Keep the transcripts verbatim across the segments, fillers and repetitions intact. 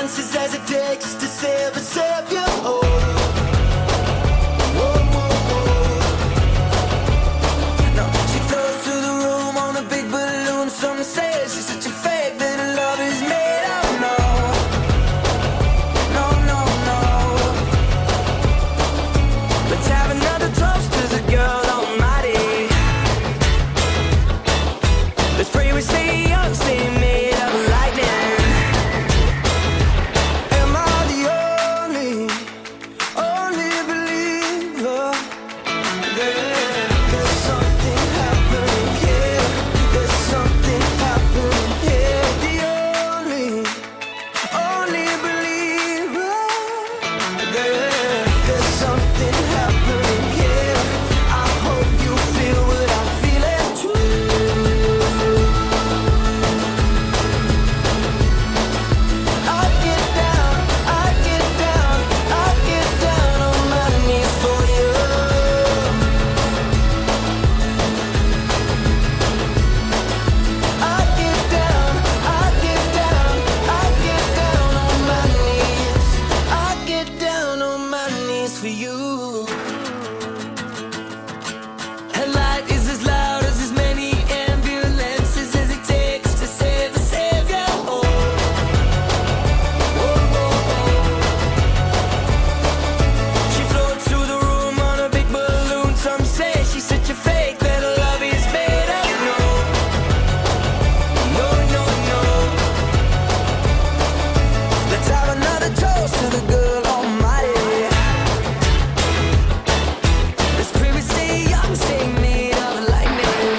ambulances as it takes to save a savior. Oh. Some say she's such a fake that love is made of. No, no, no, no. Let's have another toast to the girl almighty. Let's pray we stay young, stay made of lightning. Am I the only, only believer? Yeah. There's something happening here. There's something happening here. The only, only believer. Yeah. There's something happening here. I hope you feel what I'm feeling too. I get down, I get down, I get down on my knees for you. I get down, I get down, I get down on my knees. I get down on my knees for you. Headlight is as loud as as many ambulances as it takes to save a savior. Oh, oh, oh, oh. She floats through the room on a big balloon. Some say she's such a fake that her love is made of. No, no, no, no. Let's have another toast to the girl almighty. Let's pray we stay young, stay made of lightning.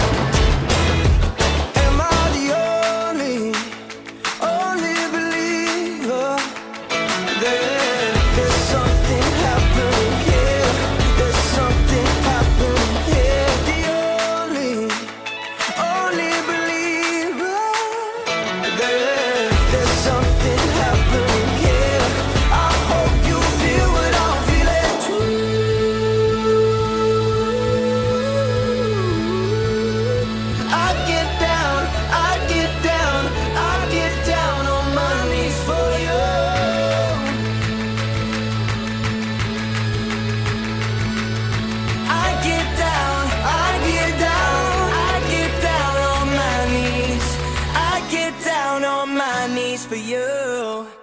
Am I the only, only believer? There, there's something happening here. There's something happening here. The only, only believer. There, there's something happening here. I hope you feel what I'm feeling too. I get down, I get down, I get down on my knees for you. I get down, I get down, I get down on my knees. I get down on my knees for you.